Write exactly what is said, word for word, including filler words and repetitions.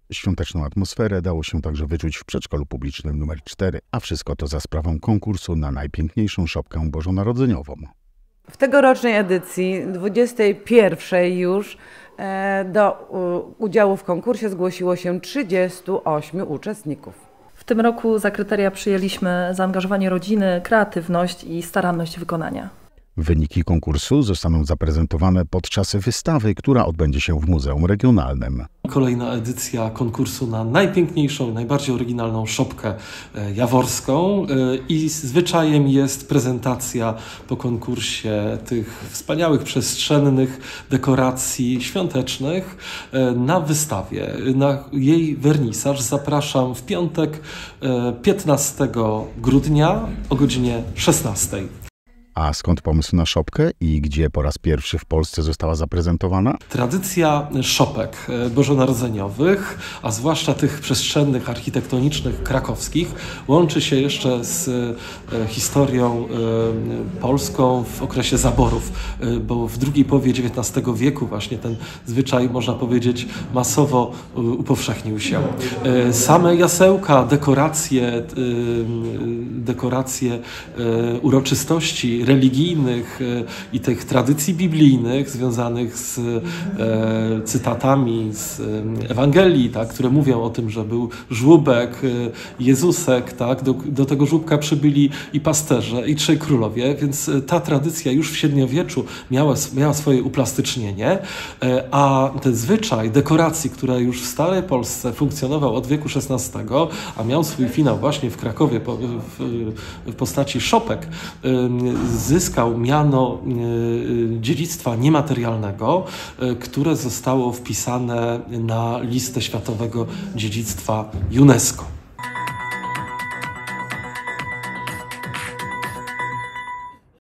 Świąteczną atmosferę dało się także wyczuć w przedszkolu publicznym numer cztery, a wszystko to za sprawą konkursu na najpiękniejszą szopkę bożonarodzeniową. W tegorocznej edycji, dwudziestej pierwszej już, do udziału w konkursie zgłosiło się trzydziestu ośmiu uczestników. W tym roku za kryteria przyjęliśmy zaangażowanie rodziny, kreatywność i staranność wykonania. Wyniki konkursu zostaną zaprezentowane podczas wystawy, która odbędzie się w Muzeum Regionalnym. Kolejna edycja konkursu na najpiękniejszą, najbardziej oryginalną szopkę jaworską i zwyczajem jest prezentacja po konkursie tych wspaniałych, przestrzennych dekoracji świątecznych na wystawie. Na jej wernisaż zapraszam w piątek piętnastego grudnia o godzinie szesnastej. A skąd pomysł na szopkę i gdzie po raz pierwszy w Polsce została zaprezentowana? Tradycja szopek bożonarodzeniowych, a zwłaszcza tych przestrzennych, architektonicznych, krakowskich, łączy się jeszcze z historią polską w okresie zaborów, bo w drugiej połowie dziewiętnastego wieku właśnie ten zwyczaj, można powiedzieć, masowo upowszechnił się. Same jasełka, dekoracje, dekoracje uroczystości religijnych i tych tradycji biblijnych związanych z e, cytatami z Ewangelii, tak, które mówią o tym, że był żłóbek, Jezusek, tak, do, do tego żłóbka przybyli i pasterze, i trzej królowie, więc ta tradycja już w średniowieczu miała, miała swoje uplastycznienie, a ten zwyczaj dekoracji, która już w starej Polsce funkcjonował od wieku szesnastego, a miał swój finał właśnie w Krakowie w, w postaci szopek, zyskał miano dziedzictwa niematerialnego, które zostało wpisane na listę światowego dziedzictwa UNESCO.